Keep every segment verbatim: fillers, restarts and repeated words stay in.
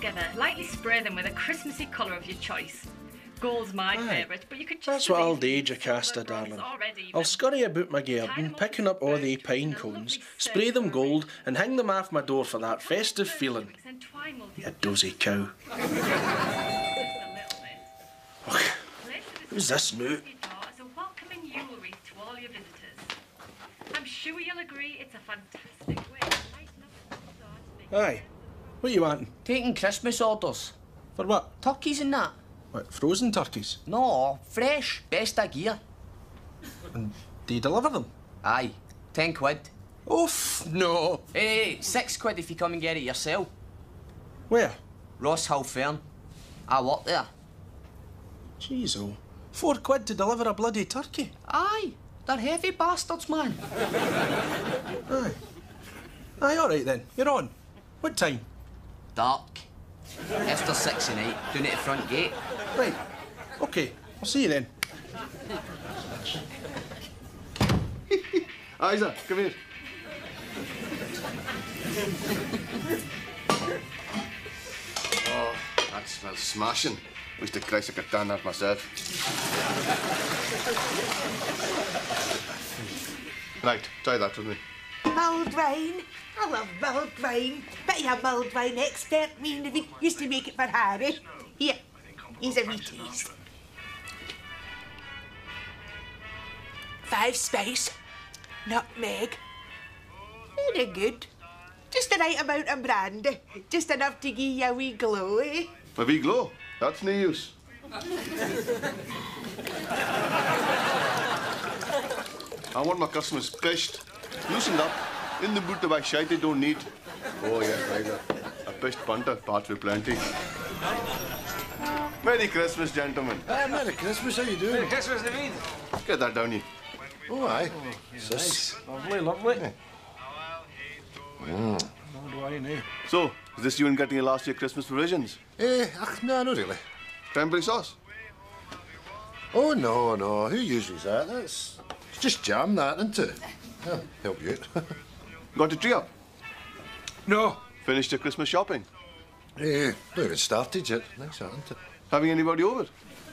together, lightly spray them with a Christmassy colour of your choice. Gold's my favourite, but you could just... That's what I'll do, Jocasta, darling. I'll scurry about my garden, picking up all the pine cones, spray them gold, and hang them off my door for that festive feeling. You dozy cow. Oh, who's this now? I'm sure you'll agree it's a fantastic way to lighten up the start. Aye. What you wanting? Taking Christmas orders. For what? Turkeys and that. What, frozen turkeys? No, fresh, best of gear. And do you deliver them? Aye, ten quid. Oof, no. Hey, six quid if you come and get it yourself. Where? Ross Hill Fern. I work there. Jeez, oh. Four quid to deliver a bloody turkey? Aye, they're heavy bastards, man. Aye. Aye, all right then. You're on. What time? Dark. After six at night, down at the front gate. Right. OK. I'll see you then. Isa, come here. Oh, that smells smashing. Wish to Christ I could done that myself. Right, try that with me. Mulled wine. I love mulled wine. Bet you're a mulled wine expert. Me and David used to make it for Harry. Here, here's a wee taste. Five spice, nutmeg. Very good. Just the right amount of brandy. Just enough to give you a wee glow, eh? A wee glow? That's no use. I want my customers pished, loosened up, in the mood to buy shite they don't need. Oh, yes, right. A pished punter, parts with plenty. Merry Christmas, gentlemen. Uh, Merry Christmas, how you doing? Merry Christmas, David. Get that down here. Oh, aye. Oh, nice. Lovely, lovely. Mm. What do I know? So, is this you and getting your last year Christmas provisions? Eh, ach, no, not really. Cranberry sauce? Oh, no, no. Who uses that? That's it's just jam, that, isn't it? Yeah, help you out. Got a tree up? No. Finished your Christmas shopping? Eh, not even started yet. Nice, that, isn't it? Having anybody over?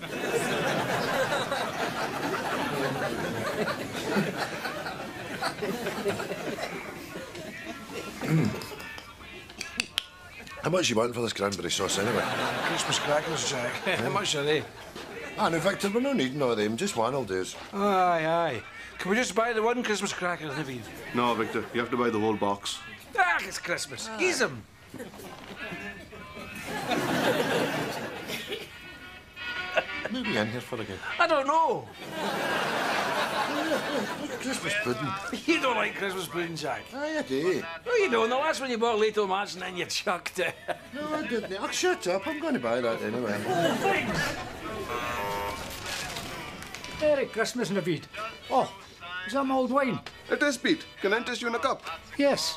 How much you want for this cranberry sauce, anyway? Christmas crackers, Jack. How much are they? Ah, no, Victor, we're not needing all of them. Just one will do us. Aye, aye. Can we just buy the one Christmas cracker, David? No, Victor. You have to buy the whole box. Ah, it's Christmas. Ease them. What are we in here for again? I don't know. Christmas pudding. You don't like Christmas pudding, Jack? Aye, I do. No, you don't. The last one you bought Little March and then you chucked it. No, I didn't. I'll shut up. I'm going to buy that anyway. Merry Christmas, Naveed. Oh, is that mulled wine? It is, Pete. Can I interest you in a cup? Yes.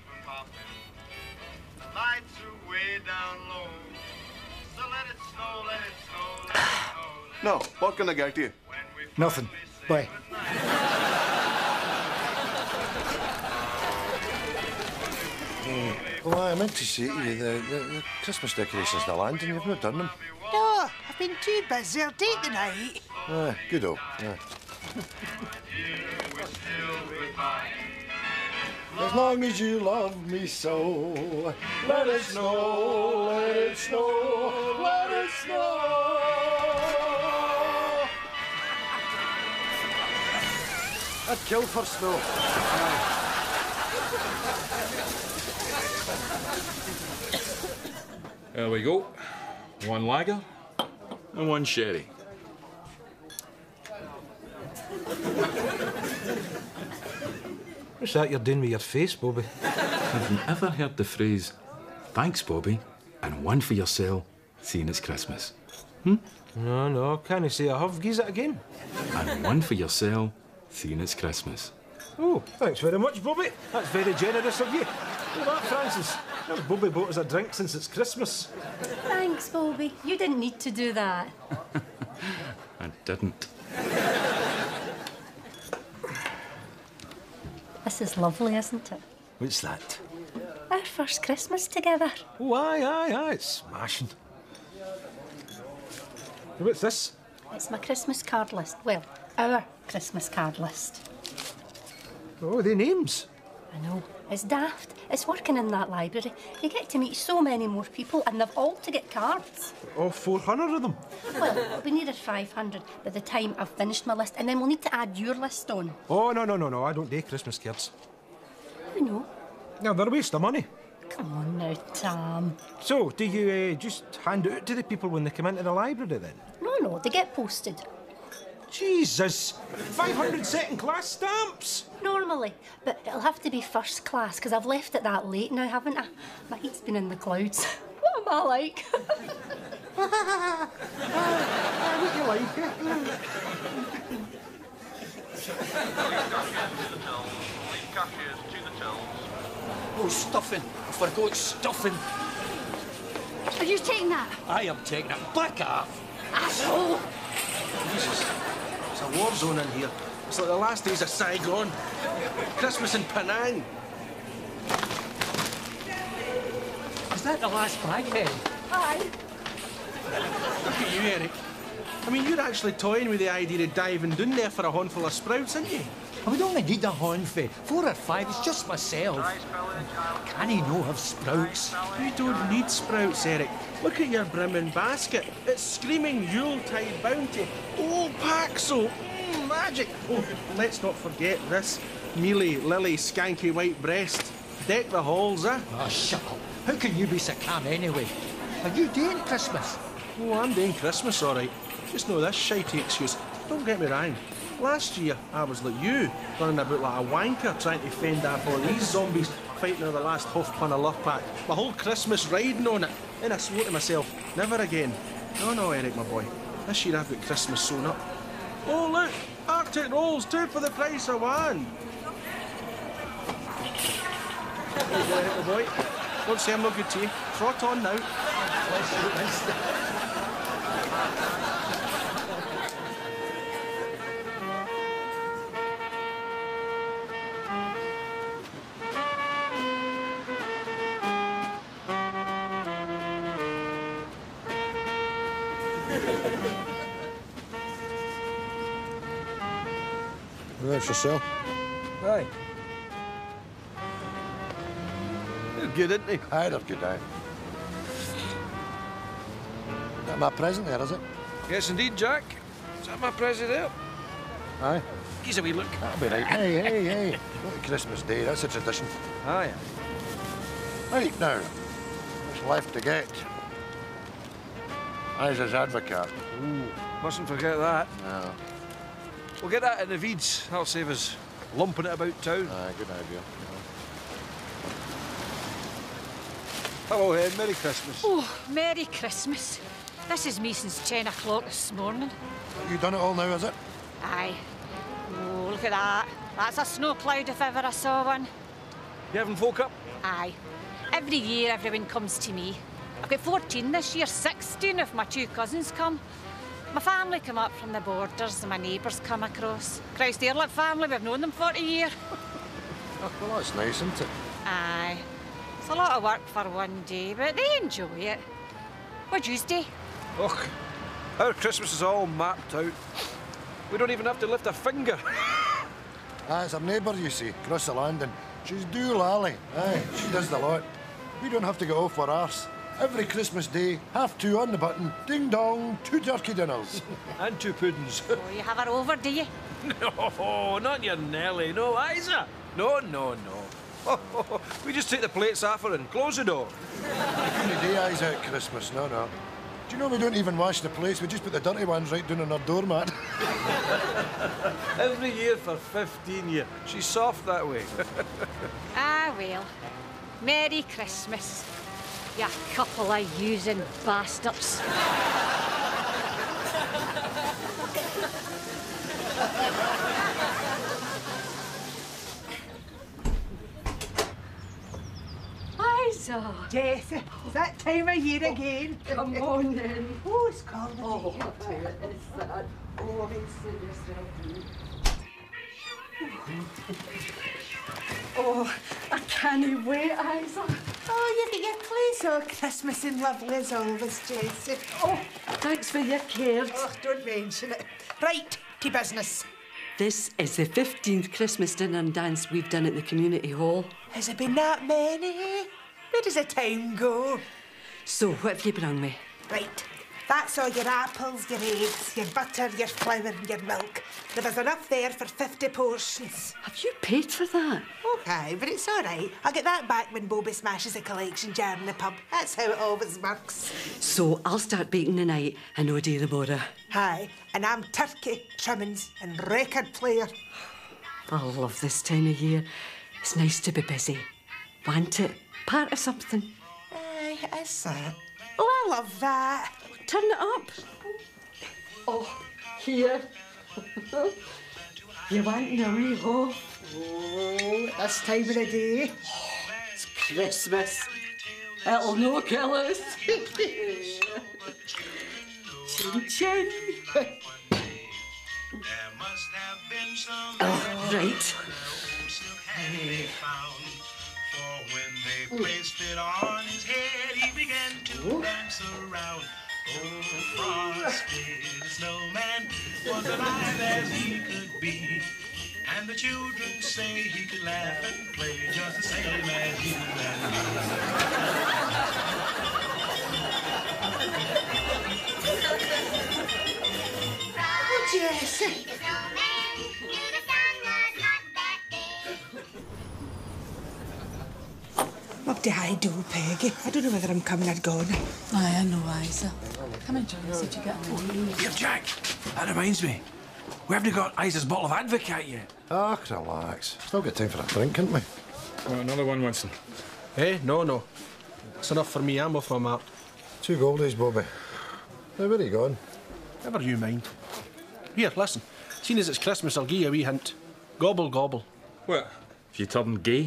No, what can I get you? Nothing. Bye. Uh, well, I meant to say to you, the, the, the Christmas decorations in the land, and you've not done them. No, I've been too busy. I'll take the night. Ah, good old. Ah. As long as you love me so, let it snow, let it snow, let it snow. I'd kill for snow. There we go. One lager and one sherry. What's that you're doing with your face, Bobby? Have you ever heard the phrase, thanks, Bobby, and one for yourself, seeing it's Christmas? Hmm? No, no, can't you say I have? Gize it again. And one for yourself, seeing it's Christmas. Oh, thanks very much, Bobby. That's very generous of you. Look at that, Francis. Never Bobby bought us a drink since it's Christmas. Thanks, Bobby. You didn't need to do that. I didn't. This is lovely, isn't it? What's that? A our first Christmas together. Oh, aye, aye, aye, it's smashing. What's this? It's my Christmas card list. Well, our Christmas card list. Oh, are they names? I know. It's daft. It's working in that library. You get to meet so many more people and they've all to get cards. Oh, four hundred of them? Well, it'll be nearer five hundred by the time I've finished my list, and then we'll need to add your list on. Oh, no, no, no, no. I don't do Christmas cards. I know. No, they're a waste of money. Come on now, Tom. So, do you uh, just hand it out to the people when they come into the library then? No, no, they get posted. Jesus! five hundred second-class stamps! Normally, but it'll have to be first class, because I've left it that late now, haven't I? My heat's been in the clouds. What am I like? Ah, what you like, eh? Oh, stuffing. I forgot stuffing. Are you taking that? I am taking it. Back off. Asshole! Jesus, it's a war zone in here. It's like the last days of Saigon. Christmas in Penang. Is that the last baghead? Aye. Look at you, Eric. I mean, you're actually toying with the idea of diving down there for a handful of sprouts, aren't you? I would only need a handful. Four or five is just myself. Can he no have sprouts? You don't need sprouts, Eric. Look at your brimming basket. It's screaming Yuletide bounty. Oh, Paxo! Mm, magic! Oh, let's not forget this. Mealy, lily, skanky white breast. Deck the halls, eh? Oh, shut up. How can you be so calm anyway? Are you doing Christmas? Oh, I'm doing Christmas, all right. Just know this shitey excuse. Don't get me wrong. Last year, I was like you, running about like a wanker trying to fend off all these zombies fighting over the last half pun of love pack. My whole Christmas riding on it. Then I swore to myself, never again. No, no, Eric, my boy. This year I've got Christmas sewn up. Oh, look! Arctic rolls, two for the price of one. There you go, Eric, my boy. Don't say I'm no good to you. Trot on now. That's yourself. Aye. They're good, aren't they? Aye, they're good, aye. Is that my present there, is it? Yes, indeed, Jack. Is that my present there? Aye. Give us a wee look. That'll be right. Hey, hey, hey. Not Christmas Day, that's a tradition. Aye. Right, now, what's left to get? Eyes as advocate. Ooh, mustn't forget that. No. We'll get that in the Veeds. That'll save us lumping it about town. Aye, good idea. Hello, Hen. Merry Christmas. Oh, Merry Christmas. This is me since ten o'clock this morning. You done it all now, is it? Aye. Oh, look at that. That's a snow cloud if ever I saw one. You having folk up? Aye. Every year everyone comes to me. I've got fourteen this year, sixteen if my two cousins come. My family come up from the borders and my neighbours come across. Christ, they're like family, we've known them forty years. Oh, well, that's nice, isn't it? Aye. It's a lot of work for one day, but they enjoy it. What'd you do? Och, our Christmas is all mapped out. We don't even have to lift a finger. Ah, it's our neighbour, you see, across the landing. She's due lally. Aye, she does the lot. We don't have to get off our arse. Every Christmas day, half two on the button, ding dong, two turkey dinners. And two puddings. Oh, you have her over, do you? No, not your Nelly. No, Isa. No, no, no. We just take the plates off her and close the door. Any day eyes out Christmas, no, no. Do you know we don't even wash the plates? We just put the dirty ones right down on our doormat. Every year for fifteen years. She's soft that way. Ah, well. Merry Christmas. You couple of using bastards. Isa! Jess, it's that time of year again. Come on then. Oh, it's cold. Oh, I'll tell you, it's sad. Oh, it's yourself. Oh, I can't wait, Isa. Your clothes all Christmas and lovely as always, Jessie. Oh, thanks for your care. Oh, don't mention it. Right, to business. This is the fifteenth Christmas dinner and dance we've done at the community hall. Has it been that many? Where does the time go? So, what have you brung me? Right, that's all your apples, your eggs, your butter, your flour and your milk. There was enough there for fifty portions. Have you paid for that? Oh, aye, but it's all right. I'll get that back when Bobby smashes a collection jar in the pub. That's how it always works. So, I'll start baking tonight and no day tomorrow. Aye, and I'm turkey, trimmings and record player. I love this time of year. It's nice to be busy. Want it? Part of something. Aye, it is that. Oh, I love that. Turn it up. Oh, here. You want a wee loaf? Oh, this time of the day. It's Christmas. It'll no kill us. Chin chin. Oh, right. For when they placed it on his head, he began to dance around. Oh, Frosty the Snowman was alive as he could be. And the children say he could laugh and play just the same as you and me. Oh, Jessie. Up to high do, Peggy. I don't know whether I'm coming or going. Aye, I know, Isa. Come and join us if you get on. Here, Jack. That reminds me. We haven't got Isa's bottle of Advocate yet. Ah, relax. Still got time for a drink, haven't we? Oh, another one, Winston. Eh? No, no. It's enough for me. I'm off my mark. Two goldies, Bobby. Now, where are you going? Never you mind. Here, listen. Seeing as it's Christmas, I'll give you a wee hint. Gobble, gobble. What? If you turn gay?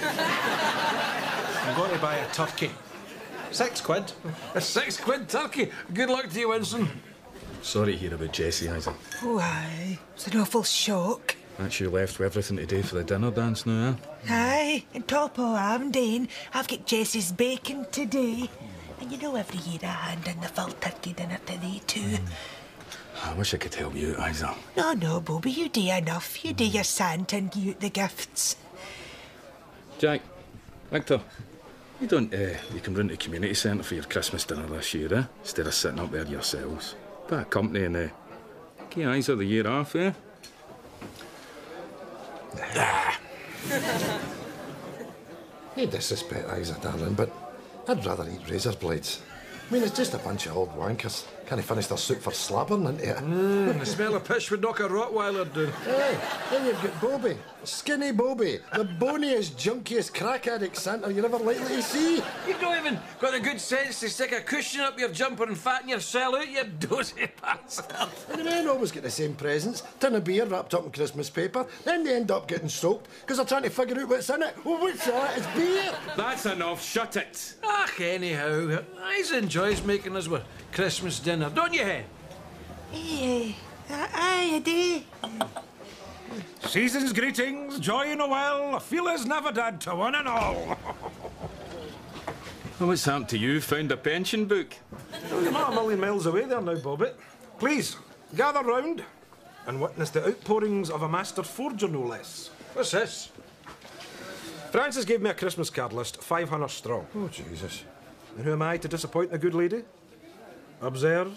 I'm going to buy a turkey. Six quid. A six quid turkey. Good luck to you, Winston. Sorry to hear about Jessie, Isa. Oh, aye. It's an awful shock. That's you left with everything to do for the dinner dance now, eh? Aye, and top of I'm doing, I've got Jessie's bacon today. And you know every year I hand in the full turkey dinner to thee too. Mm. I wish I could help you out, Isa. No, no, Bobby, you do enough. You do your Santa and give out the gifts. Jack, Victor, you don't, uh, you can run to the community centre for your Christmas dinner this year, eh? Instead of sitting up there yourselves. Bit of company and, uh, give Isa the year off, eh? Ah. No disrespect, Isa, darling, but I'd rather eat razor blades. I mean, it's just a bunch of old wankers. Can't finish their soup for slabbering into it. Mm, the smell of piss would knock a Rottweiler down. Hey, then you've got Bobby. Skinny Bobby. The boniest, junkiest crack addict Santa you're ever likely to see. You've not even got the good sense to stick a cushion up your jumper and fatten yourself out, you dozy bastard. And the men always get the same presents. Tin of beer wrapped up in Christmas paper. Then they end up getting soaked because they're trying to figure out what's in it. Well, what's that? It's beer. That's enough. Shut it. Ah, anyhow, Isa enjoys making us with Christmas dinner, don't you, Hen? Aye, aye, I do. Season's greetings, joy Noel, Feliz Navidad to one and all. Well, what's happened to you? Found a pension book? Well, you're not a million miles away there now, Bobbit. Please, gather round and witness the outpourings of a master forger, no less. What's this? Francis gave me a Christmas card list, five hundred strong. Oh, Jesus. And who am I to disappoint the good lady? Observe.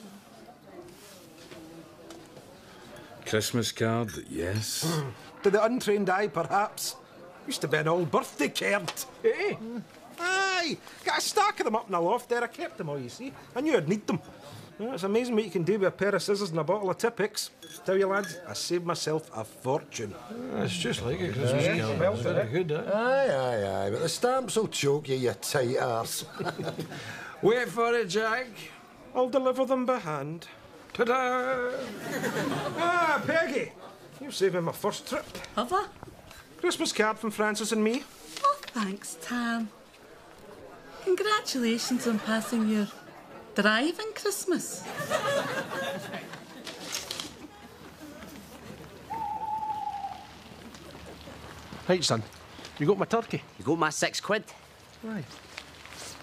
Christmas card, yes. To the untrained eye, perhaps. Used to be an old birthday card. Eh? Mm. Aye, got a stack of them up in the loft there. I kept them all, you see. I knew I'd need them. Well, it's amazing what you can do with a pair of scissors and a bottle of Tipp-Ex. Tell you, lads, I saved myself a fortune. Oh, it's just like a Christmas yeah, card. Well, very good, eh? Aye, aye, aye, but the stamps will choke you, you tight arse. Wait for it, Jack. I'll deliver them by hand. Ta-da! Ah, Peggy, you've saved me my first trip. Have I? Christmas card from Francis and me. Oh, thanks, Tam. Congratulations on passing your driving Christmas. Right, son. You got my turkey? You got my six quid? Right.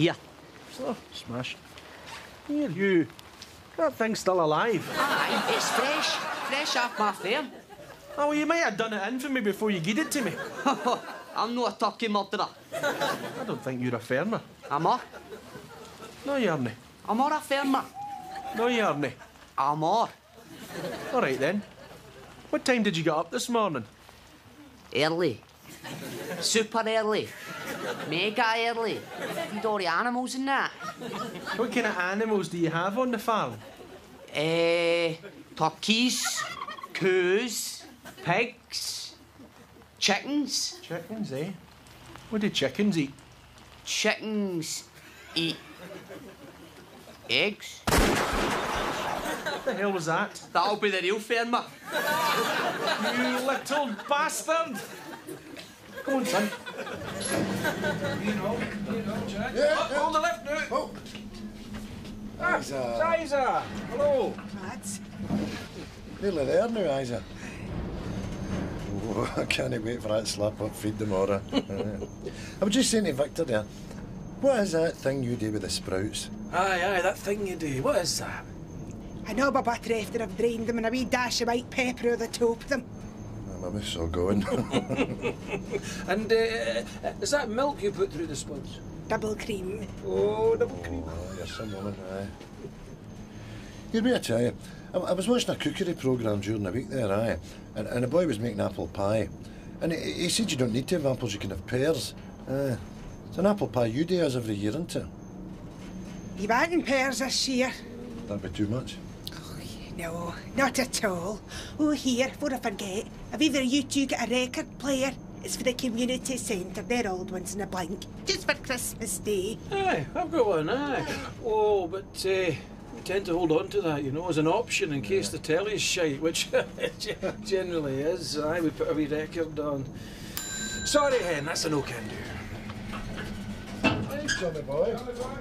Here. Oh, smash. Here, you. That thing's still alive. Aye, it's fresh. Fresh off my farm. Oh, well, you might have done it in for me before you gave it to me. I'm not a turkey murderer. I don't think you're a farmer. Am I? No, you aren't. Am I a farmer? No, you aren't. Am I? All right, then. What time did you get up this morning? Early. Super early. Mega early. Feed all the animals and that. What kind of animals do you have on the farm? Eh, turkeys, coos, pigs, chickens. Chickens, eh? What do chickens eat? Chickens eat eggs. What the hell was that? That'll be the real farmer. You little bastard! Come on, son. You know, you know, Jack. Yeah, Up yeah. on the left now. Oh. Ah, Isa. Isa. Hello. Lads. Nearly there now, Isa. Oh, I can't wait for that slap-up feed tomorrow. I was just saying to Victor there, what is that thing you do with the sprouts? Aye, aye, that thing you do. What is that? I know my butter after I've drained them and a wee dash of white pepper over the top of them. My mouth's all going. And uh, is that milk you put through the spuds? Double cream. Oh, double cream. Oh, you're some woman, aye. Here, me I tell you, I, I was watching a cookery programme during the week there, aye, and, and a boy was making apple pie. And he, he said you don't need to have apples, you can have pears. Aye. It's an apple pie you do us every year, isn't it? You wanting pears this year? That'd be too much. No, not at all. Oh, here, before I forget, have either you two got a record player? It's for the community centre. They're old ones in a blank. Just for Christmas Day. Aye, I've got one, aye. Oh, but uh, we tend to hold on to that, you know, as an option in case the telly's shite, which it generally is. Aye, we put a wee record on. Sorry, Hen, that's a no-can-do. Thanks, Johnny boy.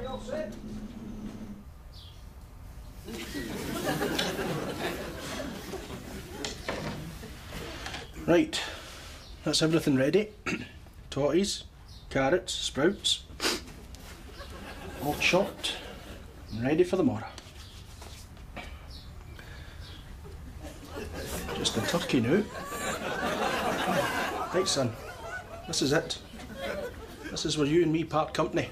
Right, that's everything ready. Totties, carrots, sprouts, all chopped and ready for the morrow. Just the turkey now. Right, son, this is it. This is where you and me part company.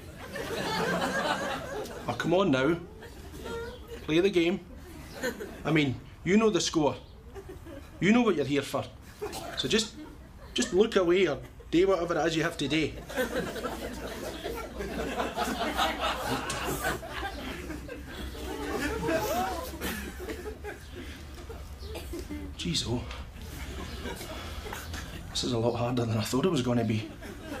Oh, come on now. Play the game. I mean, you know the score. You know what you're here for. So just, just look away or do whatever it is you have to do. Jeez, oh. This is a lot harder than I thought it was going to be.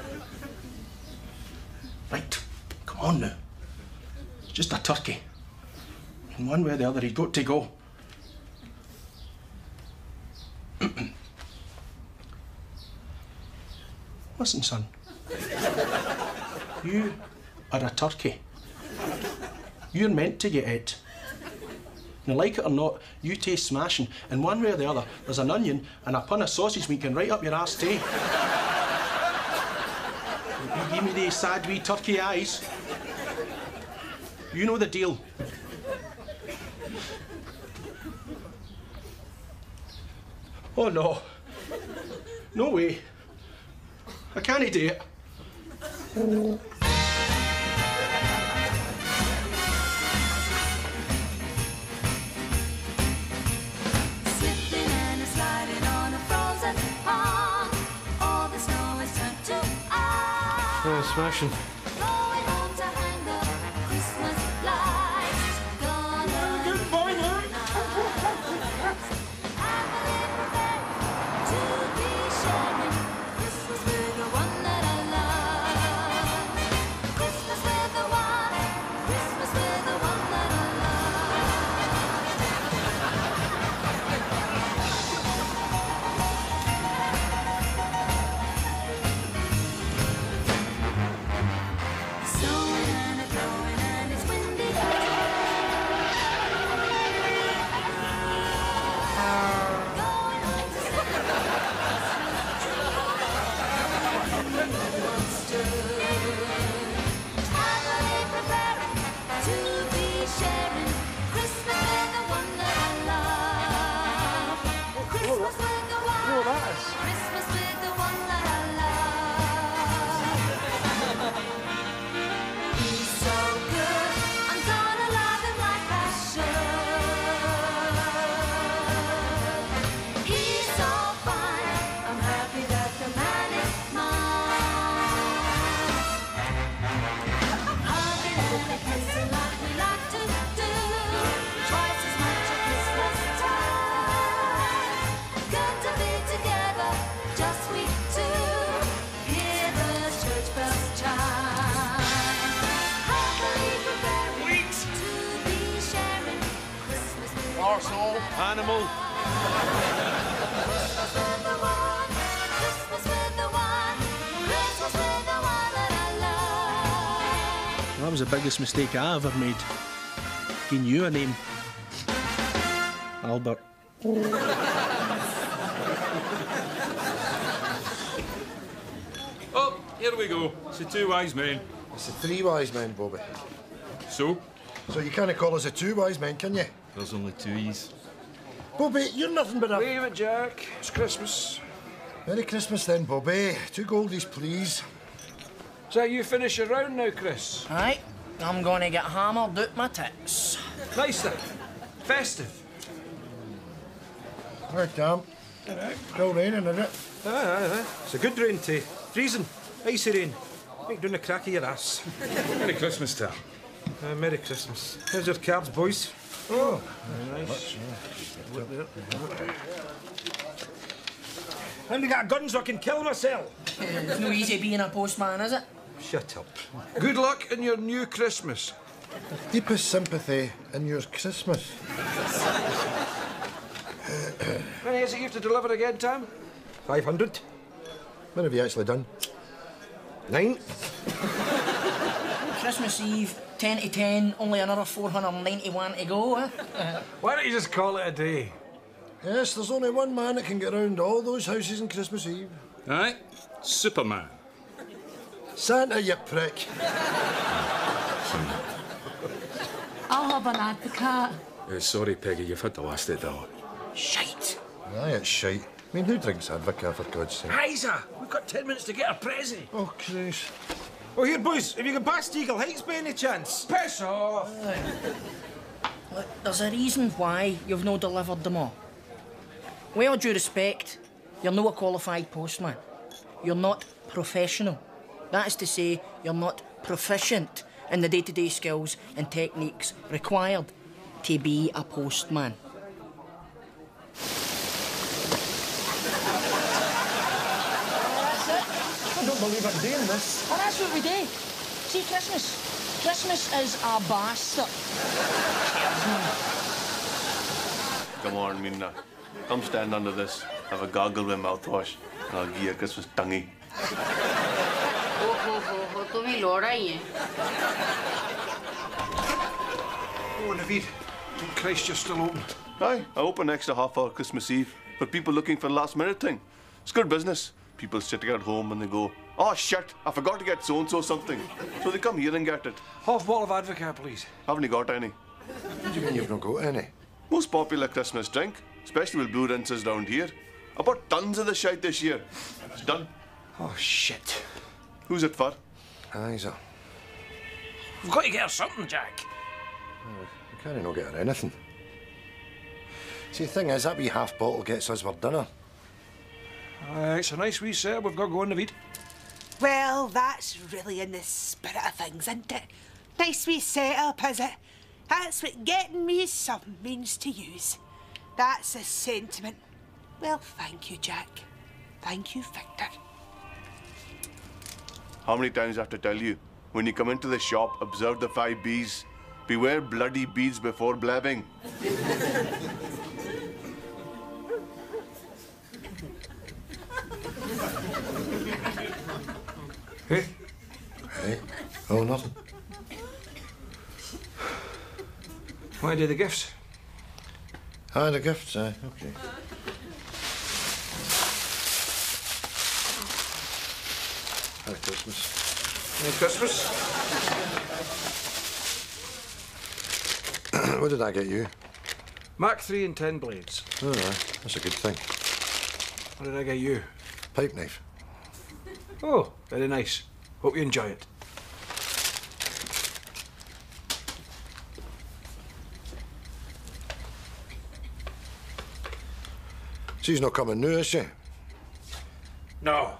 Right, come on now. It's just a turkey. In one way or the other, he's got to go. Listen, son. You are a turkey. You're meant to get it. Now, like it or not, you taste smashing. In one way or the other, there's an onion and a pun of sausage meat can right up your arse too. You give me these sad wee turkey eyes. You know the deal. Oh no. No way. I can't do it. Slipping and sliding on a frozen pond. All the snow is turned to ice. Oh, smashing. Going home to hang the Christmas lights. Gonna Good boy, Luke. to be sharing Christmas with the one that I love. Christmas with the one, Christmas with the one that I love. Animal. Christmas with the one, Christmas with the one, Christmas with the one that I love. That was the biggest mistake I ever made. Giving you a name. Albert. Oh, here we go. It's the two wise men. It's the three wise men, Bobby. So? So you can't call us the two wise men, can you? There's only two E's. Bobby, you're nothing but a... Leave it, Jack. It's Christmas. Merry Christmas then, Bobby. Two goldies, please. Is that you finish your round now, Chris? Aye. I'm going to get hammered out my tits. Nice then. Festive. Right, damn. Still raining, is it? Aye, aye, aye. It's a good rain, too. Freezing. Icy rain. Make down the crack of your ass. Merry Christmas, Tom. Uh, Merry Christmas. Here's your cards, boys. Oh, very nice. Look there. And we got guns so I can kill myself. It's no easy being a postman, is it? Shut up. Good luck in your new Christmas. Deepest sympathy in your Christmas. How many is it you have to deliver again, Tom? Five hundred. What have you actually done? Nine. Christmas Eve, ten to ten, only another four hundred ninety-one to go, eh? Why don't you just call it a day? Yes, there's only one man that can get round all those houses on Christmas Eve. Aye, Superman. Santa, you prick. I'll have an advocate. Uh, sorry, Peggy, you've had the last of it all. Shite. Aye, it's shite. I mean, who drinks Advocaat, for God's sake? Isa, we've got ten minutes to get a present. Oh, Christ. Oh, here, boys, have you got past Eagle Heights by any chance? Piss off! Look, there's a reason why you've not delivered them all. With all due respect, you're not a qualified postman. You're not professional. That is to say, you're not proficient in the day-to-day skills and techniques required to be a postman. I don't believe I'm doing this. Well, that's what we do. See, Christmas. Christmas is a bastard. Come on, Minna. Come stand under this. Have a gargle with mouthwash. And I'll give you a Christmas tonguey. Oh, ho, ho, ho, to mi load hai hai. Oh, Naveed. Thank Christ you're still open. Aye, I open extra half hour Christmas Eve for people looking for the last minute thing. It's good business. People sitting at home and they go, oh shit, I forgot to get so-and-so something. So they come here and get it. Half bottle of Advocaat, please. Haven't you got any? What do you mean you've not got any? Most popular Christmas drink, especially with blue rinses round here. I bought tons of the shite this year. It's done. Oh, shit. Who's it for? Isa. We've got to get her something, Jack. Oh, we can't not get her anything. See, the thing is, that wee half bottle gets us our dinner. Uh, it's a nice wee set we've got going, Naveed. Well, that's really in the spirit of things, isn't it? Nice wee set-up, is it? That's what getting me some means to use. That's the sentiment. Well, thank you, Jack. Thank you, Victor. How many times I have to tell you? When you come into the shop, observe the five B's. Beware bloody beads before blabbing. Hey? Hey? Oh, nothing. Want to do the gifts? Ah, the gifts, aye, okay. Merry Christmas. Merry Christmas. What did I get you? Mark three and ten blades. Oh, aye, that's a good thing. What did I get you? Pipe knife. Oh, very nice. Hope you enjoy it. She's not coming new, is she? No.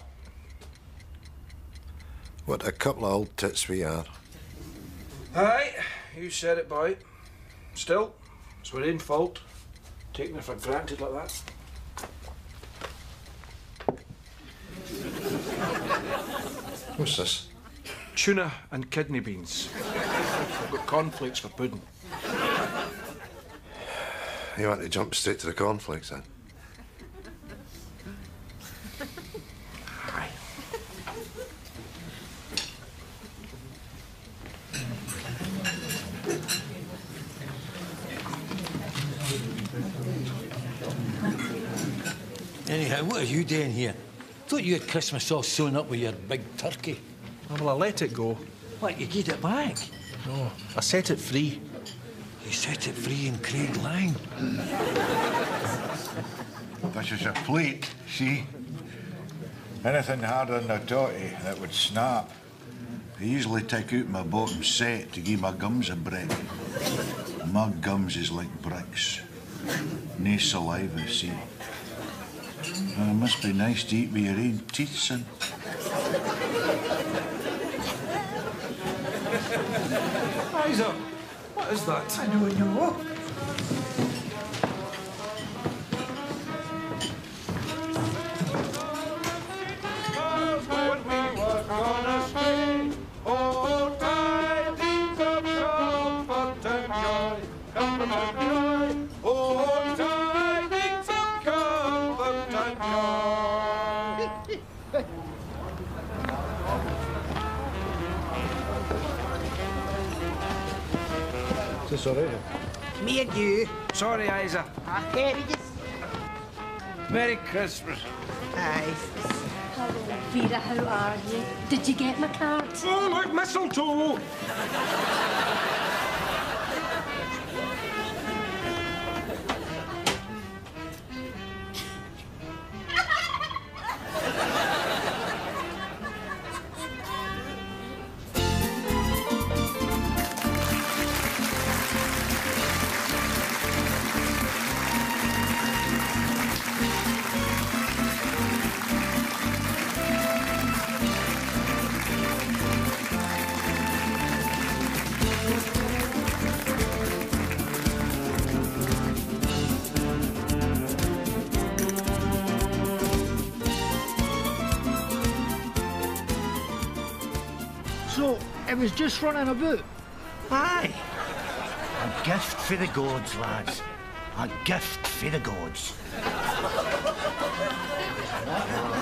What a couple of old tits we are. Aye, you said it, boy. Still, it's our own fault. Taking her for granted like that. What's this? Tuna and kidney beans. I've got cornflakes for pudding. You want to jump straight to the cornflakes, then? Anyhow, what are you doing here? Thought you had Christmas all sewn up with your big turkey. Oh, well, I let it go. What, you gave it back? No, I set it free. You set it free in Craig Lang. This is a plate, see? Anything harder than a totty that would snap. I usually take out my bottom set to give my gums a break. My gums is like bricks. No saliva, see? Oh, it must be nice to eat with your own teeth, son. Isa, what is that? I don't know. Is this all right? Me and you. Sorry, Isa. Okay, we just... Merry Christmas. Aye. Hello, Vera, how are you? Did you get my card? Oh, look, mistletoe! So, it was just running about? Aye. A gift for the gods, lads. A gift for the gods.